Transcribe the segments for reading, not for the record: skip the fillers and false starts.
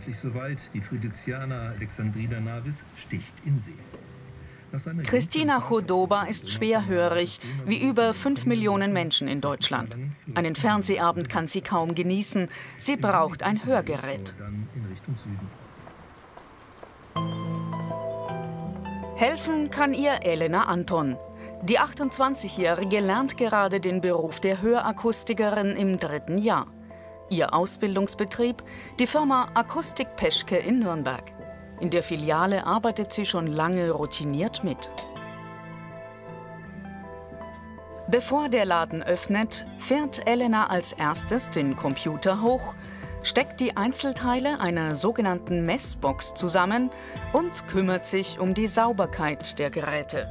endlich soweit. Die Fridiziana Alexandrina Navis sticht in See. Kristina Chodoba ist schwerhörig, wie über 5 Millionen Menschen in Deutschland. Einen Fernsehabend kann sie kaum genießen. Sie braucht ein Hörgerät. Helfen kann ihr Elena Anton. Die 28-Jährige lernt gerade den Beruf der Hörakustikerin im 3. Jahr. Ihr Ausbildungsbetrieb, die Firma Akustik Peschke in Nürnberg. In der Filiale arbeitet sie schon lange routiniert mit. Bevor der Laden öffnet, fährt Elena als erstes den Computer hoch, steckt die Einzelteile einer sogenannten Messbox zusammen und kümmert sich um die Sauberkeit der Geräte.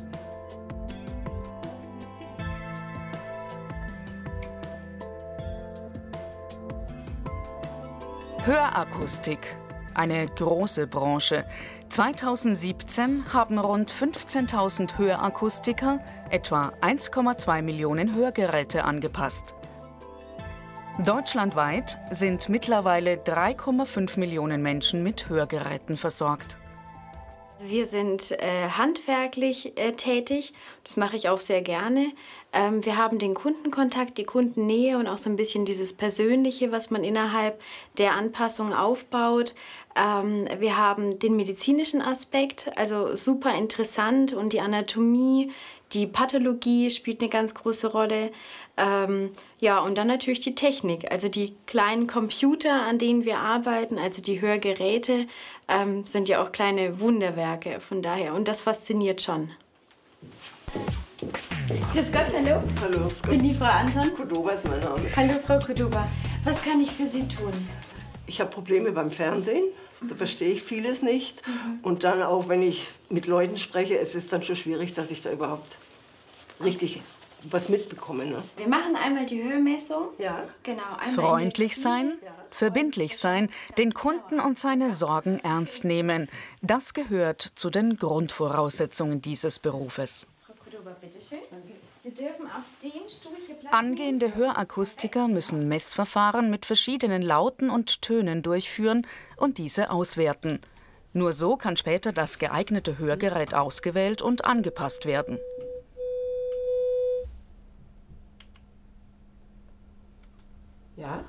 Hörakustik. Eine große Branche. 2017 haben rund 15.000 Hörakustiker etwa 1,2 Millionen Hörgeräte angepasst. Deutschlandweit sind mittlerweile 3,5 Millionen Menschen mit Hörgeräten versorgt. Wir sind handwerklich tätig, das mache ich auch sehr gerne. Wir haben den Kundenkontakt, die Kundennähe und auch so ein bisschen dieses Persönliche, was man innerhalb der Anpassung aufbaut. Wir haben den medizinischen Aspekt, also super interessant, und die Anatomie, die Pathologie spielt eine ganz große Rolle. Ja, und dann natürlich die Technik, also die kleinen Computer, an denen wir arbeiten, also die Hörgeräte, sind ja auch kleine Wunderwerke, von daher. Und das fasziniert schon. Grüß Gott, hallo. Hallo. Ich bin die Frau Anton. Chodoba ist mein Name. Hallo, Frau Chodoba. Was kann ich für Sie tun? Ich habe Probleme beim Fernsehen. Da verstehe ich vieles nicht. Und dann auch, wenn ich mit Leuten spreche, es ist dann schon schwierig, dass ich da überhaupt richtig was mitbekomme. Ne? Wir machen einmal die Hörmessung. Ja. Genau. Freundlich sein, verbindlich sein, den Kunden und seine Sorgen ernst nehmen. Das gehört zu den Grundvoraussetzungen dieses Berufes. Frau Chodoba, bitteschön. Sie dürfen auf dem Stuhl hier bleiben. Angehende Hörakustiker müssen Messverfahren mit verschiedenen Lauten und Tönen durchführen und diese auswerten. Nur so kann später das geeignete Hörgerät ausgewählt und angepasst werden. Ja.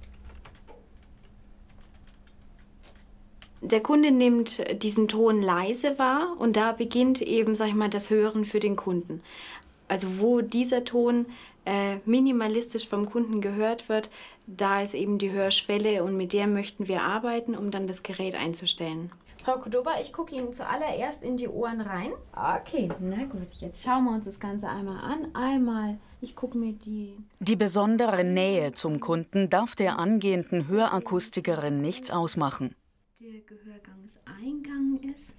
Der Kunde nimmt diesen Ton leise wahr und da beginnt eben, sag ich mal, das Hören für den Kunden. Also wo dieser Ton minimalistisch vom Kunden gehört wird, da ist eben die Hörschwelle und mit der möchten wir arbeiten, um dann das Gerät einzustellen. Frau Chodoba, ich gucke Ihnen zuallererst in die Ohren rein. Okay, na gut, jetzt schauen wir uns das Ganze einmal an. Einmal, ich gucke mir Die besondere Nähe zum Kunden darf der angehenden Hörakustikerin nichts ausmachen. Der Gehörgangseingang ist.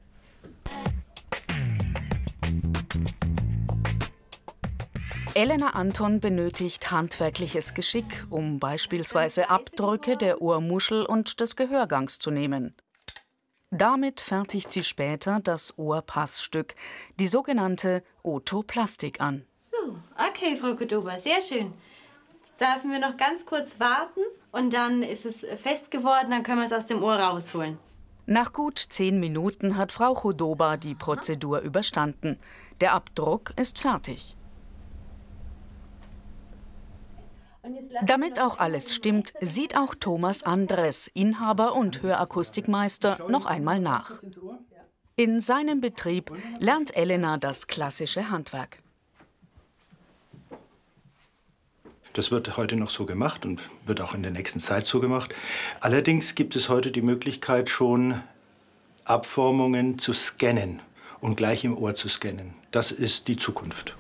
Elena Anton benötigt handwerkliches Geschick, um beispielsweise Abdrücke der Ohrmuschel und des Gehörgangs zu nehmen. Damit fertigt sie später das Ohrpassstück, die sogenannte Otoplastik, an. So, okay, Frau Chodoba, sehr schön. Jetzt dürfen wir noch ganz kurz warten und dann ist es fest geworden, dann können wir es aus dem Ohr rausholen. Nach gut 10 Minuten hat Frau Chodoba die Prozedur überstanden. Der Abdruck ist fertig. Damit auch alles stimmt, sieht auch Thomas Andres, Inhaber und Hörakustikmeister, noch einmal nach. In seinem Betrieb lernt Elena das klassische Handwerk. Das wird heute noch so gemacht und wird auch in der nächsten Zeit so gemacht. Allerdings gibt es heute die Möglichkeit, schon Abformungen zu scannen und gleich im Ohr zu scannen. Das ist die Zukunft.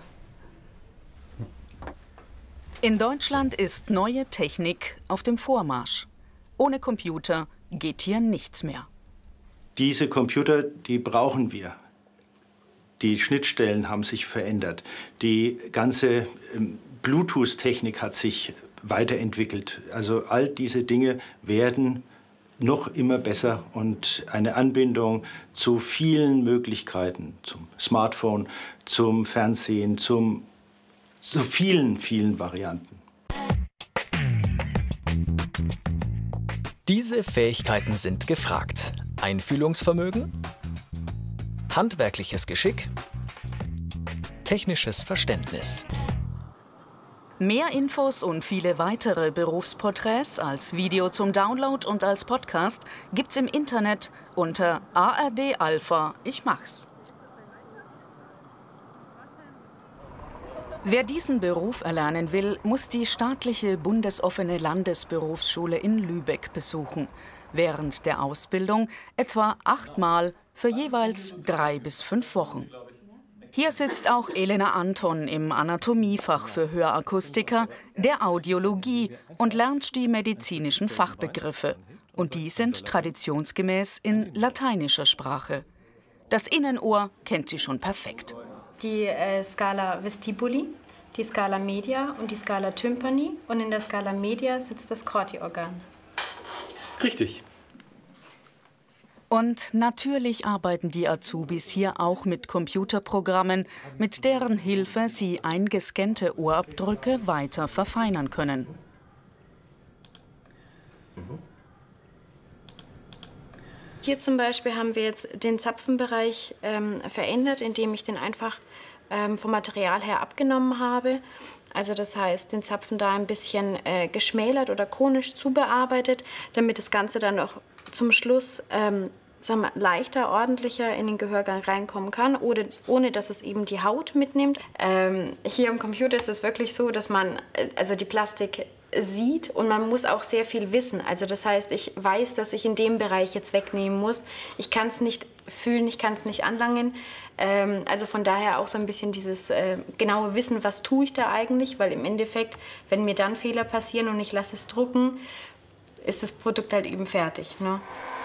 In Deutschland ist neue Technik auf dem Vormarsch. Ohne Computer geht hier nichts mehr. Diese Computer, die brauchen wir. Die Schnittstellen haben sich verändert. Die ganze Bluetooth-Technik hat sich weiterentwickelt. Also all diese Dinge werden noch immer besser und eine Anbindung zu vielen Möglichkeiten, zum Smartphone, zum Fernsehen, zu vielen, vielen Varianten. Diese Fähigkeiten sind gefragt. Einfühlungsvermögen, handwerkliches Geschick, technisches Verständnis. Mehr Infos und viele weitere Berufsporträts als Video zum Download und als Podcast gibt's im Internet unter ARD Alpha. Ich mach's. Wer diesen Beruf erlernen will, muss die staatliche bundesoffene Landesberufsschule in Lübeck besuchen. Während der Ausbildung etwa 8-mal für jeweils 3 bis 5 Wochen. Hier sitzt auch Elena Anton im Anatomiefach für Hörakustiker, der Audiologie und lernt die medizinischen Fachbegriffe. Und die sind traditionsgemäß in lateinischer Sprache. Das Innenohr kennt sie schon perfekt. Die Scala vestibuli, die Scala media und die Scala tympani. Und in der Scala media sitzt das Corti-Organ. Richtig. Und natürlich arbeiten die Azubis hier auch mit Computerprogrammen, mit deren Hilfe sie eingescannte Ohrabdrücke weiter verfeinern können. Hier zum Beispiel haben wir jetzt den Zapfenbereich verändert, indem ich den einfach vom Material her abgenommen habe. Also das heißt, den Zapfen da ein bisschen geschmälert oder konisch zubearbeitet, damit das Ganze dann auch zum Schluss sagen wir, leichter, ordentlicher in den Gehörgang reinkommen kann, ohne dass es eben die Haut mitnimmt. Hier am Computer ist es wirklich so, dass man also die Plastik sieht und man muss auch sehr viel wissen. Also das heißt, ich weiß, dass ich in dem Bereich jetzt wegnehmen muss. Ich kann es nicht fühlen, ich kann es nicht anlangen. Also von daher auch so ein bisschen dieses genaue Wissen, was tue ich da eigentlich, weil im Endeffekt, wenn mir dann Fehler passieren und ich lasse es drucken, ist das Produkt halt eben fertig, ne?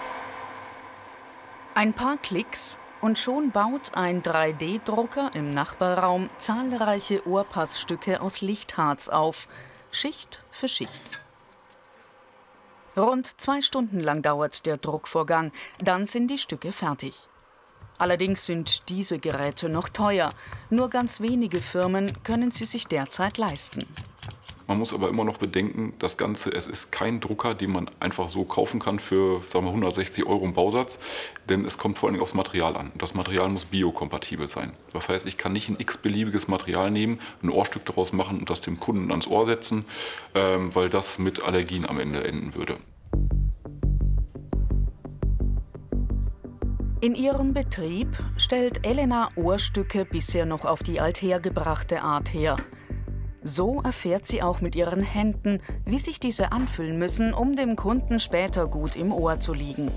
Ein paar Klicks und schon baut ein 3D-Drucker im Nachbarraum zahlreiche Ohrpassstücke aus Lichtharz auf, Schicht für Schicht. Rund 2 Stunden lang dauert der Druckvorgang, dann sind die Stücke fertig. Allerdings sind diese Geräte noch teuer. Nur ganz wenige Firmen können sie sich derzeit leisten. Man muss aber immer noch bedenken, das Ganze, es ist kein Drucker, den man einfach so kaufen kann für, sagen wir, 160 € im Bausatz, denn es kommt vor allem aufs Material an. Das Material muss biokompatibel sein. Das heißt, ich kann nicht ein x-beliebiges Material nehmen, ein Ohrstück daraus machen und das dem Kunden ans Ohr setzen, weil das mit Allergien am Ende enden würde. In ihrem Betrieb stellt Elena Ohrstücke bisher noch auf die althergebrachte Art her. So erfährt sie auch mit ihren Händen, wie sich diese anfühlen müssen, um dem Kunden später gut im Ohr zu liegen.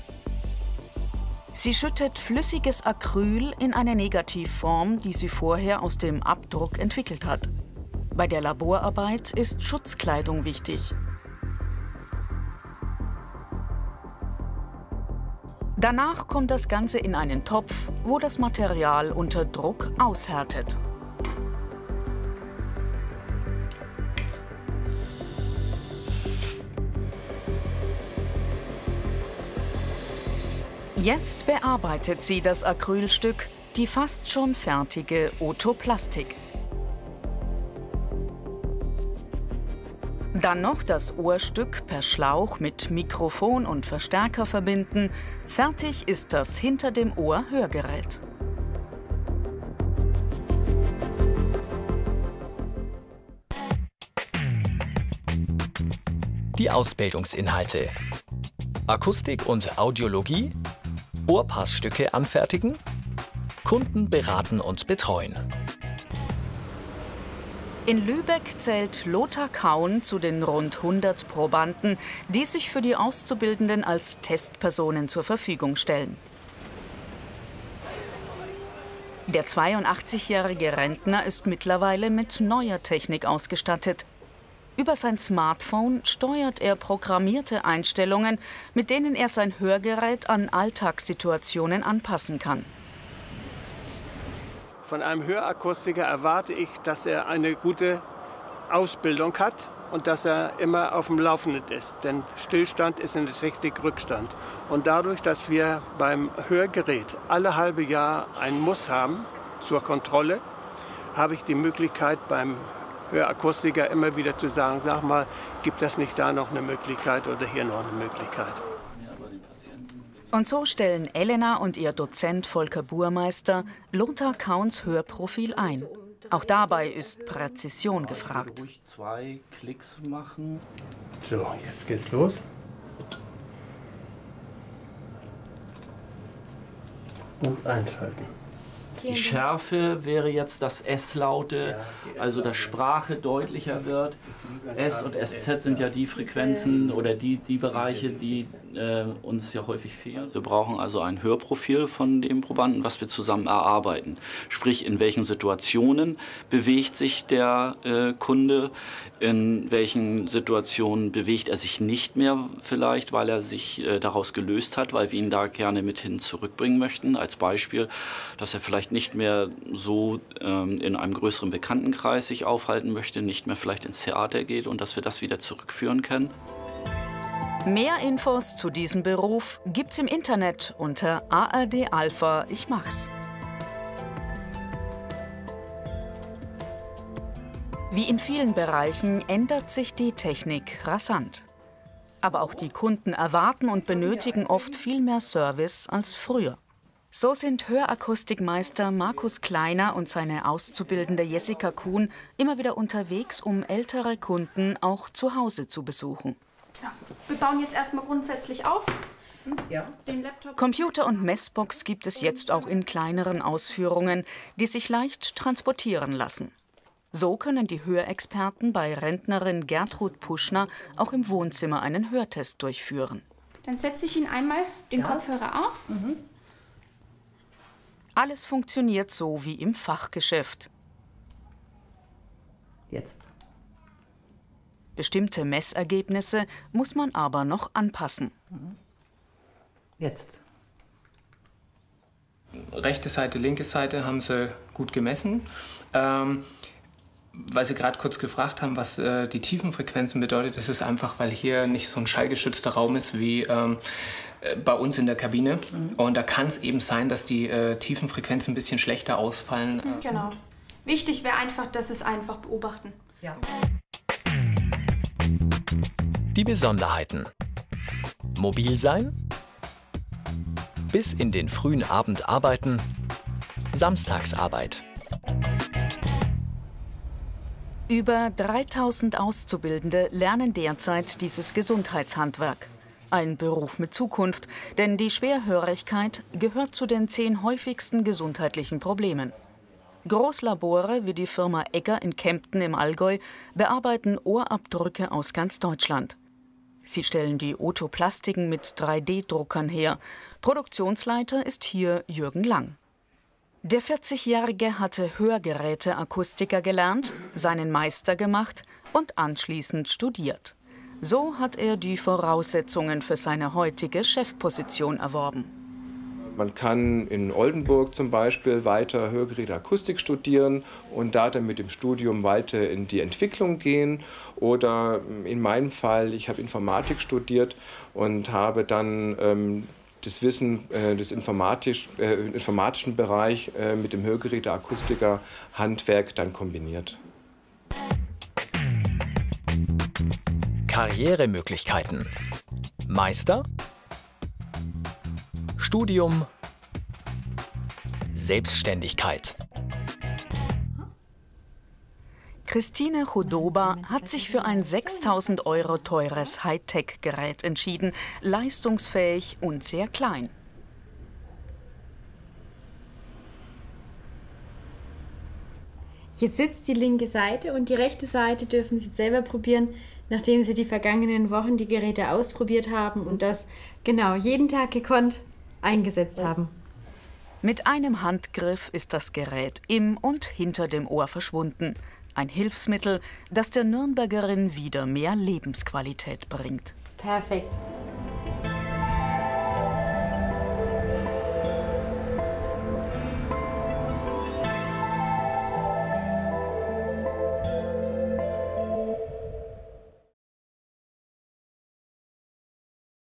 Sie schüttet flüssiges Acryl in eine Negativform, die sie vorher aus dem Abdruck entwickelt hat. Bei der Laborarbeit ist Schutzkleidung wichtig. Danach kommt das Ganze in einen Topf, wo das Material unter Druck aushärtet. Jetzt bearbeitet sie das Acrylstück, die fast schon fertige Otoplastik. Dann noch das Ohrstück per Schlauch mit Mikrofon und Verstärker verbinden. Fertig ist das hinter dem Ohr Hörgerät. Die Ausbildungsinhalte: Akustik und Audiologie, Ohrpassstücke anfertigen, Kunden beraten und betreuen. In Lübeck zählt Lothar Kaun zu den rund 100 Probanden, die sich für die Auszubildenden als Testpersonen zur Verfügung stellen. Der 82-jährige Rentner ist mittlerweile mit neuer Technik ausgestattet. Über sein Smartphone steuert er programmierte Einstellungen, mit denen er sein Hörgerät an Alltagssituationen anpassen kann. Von einem Hörakustiker erwarte ich, dass er eine gute Ausbildung hat und dass er immer auf dem Laufenden ist. Denn Stillstand ist in der Technik Rückstand. Und dadurch, dass wir beim Hörgerät alle halbe Jahr ein Muss haben zur Kontrolle, habe ich die Möglichkeit beim Hörakustiker immer wieder zu sagen, sag mal, gibt es nicht da noch eine Möglichkeit oder hier noch eine Möglichkeit? Und so stellen Elena und ihr Dozent Volker Burmeister Lothar Kauns Hörprofil ein. Auch dabei ist Präzision gefragt. Ruhig 2 Klicks machen. So, jetzt geht's los. Und einschalten. Die Schärfe wäre jetzt das S-Laute, also dass Sprache deutlicher wird. S und SZ sind ja die Frequenzen oder die Bereiche, die uns ja häufig fehlen. Wir brauchen also ein Hörprofil von dem Probanden, was wir zusammen erarbeiten. Sprich, in welchen Situationen bewegt sich der Kunde, in welchen Situationen bewegt er sich nicht mehr vielleicht, weil er sich daraus gelöst hat, weil wir ihn da gerne mit hin zurückbringen möchten. Als Beispiel, dass er vielleicht nicht mehr so in einem größeren Bekanntenkreis sich aufhalten möchte, nicht mehr vielleicht ins Theater geht und dass wir das wieder zurückführen können. Mehr Infos zu diesem Beruf gibt's im Internet unter ARD Alpha Ich mach's. Wie in vielen Bereichen ändert sich die Technik rasant. Aber auch die Kunden erwarten und benötigen oft viel mehr Service als früher. So sind Hörakustikmeister Markus Kleiner und seine Auszubildende Jessica Kuhn immer wieder unterwegs, um ältere Kunden auch zu Hause zu besuchen. Ja. Wir bauen jetzt erstmal grundsätzlich auf. Ja. Den Laptop. Computer und Messbox gibt es jetzt auch in kleineren Ausführungen, die sich leicht transportieren lassen. So können die Hörexperten bei Rentnerin Gertrud Puschner auch im Wohnzimmer einen Hörtest durchführen. Dann setze ich Ihnen einmal den Kopfhörer auf. Alles funktioniert so wie im Fachgeschäft. Jetzt. Bestimmte Messergebnisse muss man aber noch anpassen. Jetzt. Rechte Seite, linke Seite haben sie gut gemessen. Weil Sie gerade kurz gefragt haben, was die Tiefenfrequenzen bedeutet, das ist einfach, weil hier nicht so ein schallgeschützter Raum ist wie bei uns in der Kabine. Und da kann es eben sein, dass die Tiefenfrequenzen ein bisschen schlechter ausfallen. Genau. Wichtig wäre einfach, dass es einfach beobachten. Ja. Die Besonderheiten. Mobil sein, bis in den frühen Abend arbeiten, Samstagsarbeit. Über 3000 Auszubildende lernen derzeit dieses Gesundheitshandwerk. Ein Beruf mit Zukunft, denn die Schwerhörigkeit gehört zu den 10 häufigsten gesundheitlichen Problemen. Großlabore wie die Firma Egger in Kempten im Allgäu bearbeiten Ohrabdrücke aus ganz Deutschland. Sie stellen die Otoplastiken mit 3D-Druckern her. Produktionsleiter ist hier Jürgen Lang. Der 40-Jährige hatte Hörgeräteakustiker gelernt, seinen Meister gemacht und anschließend studiert. So hat er die Voraussetzungen für seine heutige Chefposition erworben. Man kann in Oldenburg zum Beispiel weiter Hörgeräteakustik studieren und da dann mit dem Studium weiter in die Entwicklung gehen. Oder in meinem Fall, ich habe Informatik studiert und habe dann das Wissen des informatischen Bereich mit dem Hörgeräteakustiker Handwerk dann kombiniert. Karrieremöglichkeiten. Meister, Studium, Selbstständigkeit. Christine Chudoba hat sich für ein 6.000 € teures Hightech-Gerät entschieden, leistungsfähig und sehr klein. Jetzt sitzt die linke Seite und die rechte Seite dürfen Sie selber probieren, nachdem Sie die vergangenen Wochen die Geräte ausprobiert haben und das genau jeden Tag gekonnt eingesetzt haben. Mit einem Handgriff ist das Gerät im und hinter dem Ohr verschwunden. Ein Hilfsmittel, das der Nürnbergerin wieder mehr Lebensqualität bringt. Perfekt.